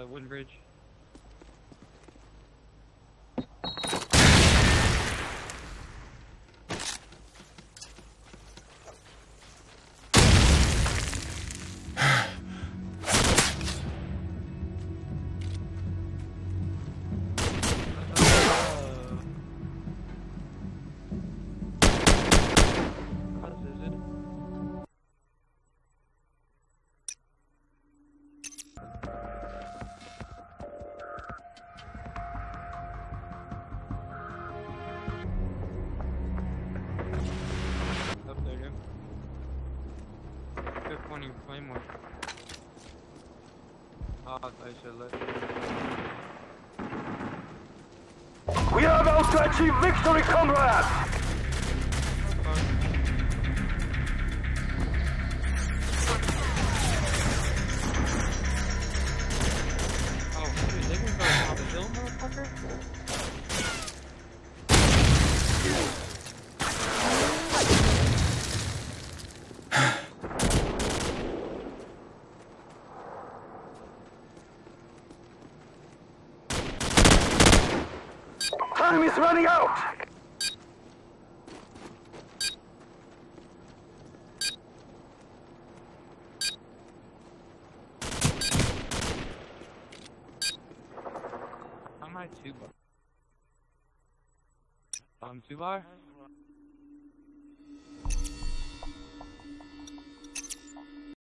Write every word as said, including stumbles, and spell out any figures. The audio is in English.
uh, wooden bridge. Claymore. Oh, I thought I should let you. We are about to achieve victory, comrades! Oh, dude, they can go down the hill, motherfucker? Time is running out! How am I two bar? I'm two bar?